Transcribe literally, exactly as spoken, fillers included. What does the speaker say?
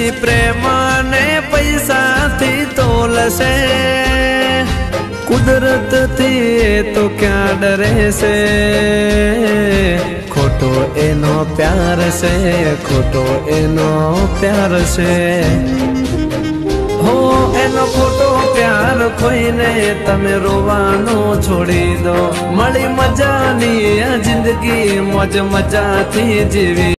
પછી પ્રેમ ને પૈસા થી તોલશે, કુદરત થી તો ક્યાં ડરે છે, ખોટો એનો પ્યાર છે, ખોટો એનો પ્યાર છે। હો એનો ખોટો પ્યાર ખોઈને તમે રોવાનો છોડી દો, મળી મજાની આ જિંદગી મોજ મજાથી જીવી।